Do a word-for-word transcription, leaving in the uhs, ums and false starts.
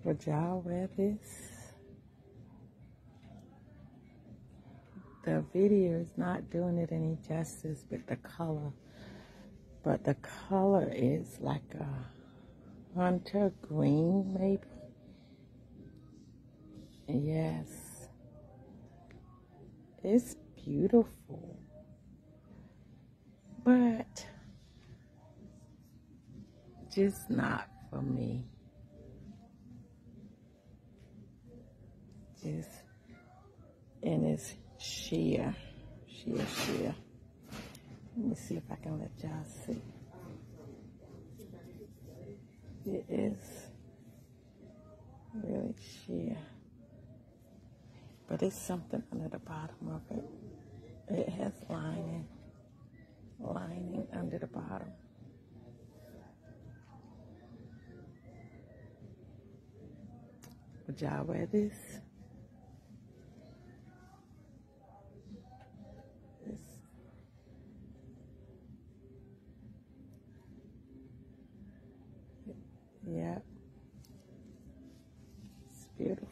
Would y'all wear this? The video is not doing it any justice with the color, but the color is like a hunter green, maybe. Yes, it's beautiful, but just not for me. Just, and it's sheer, sheer, sheer. Let me see if I can let y'all see. It is really sheer, but it's something under the bottom of it. It has lining, lining under the bottom. Would y'all wear this? This. Yep. It's beautiful.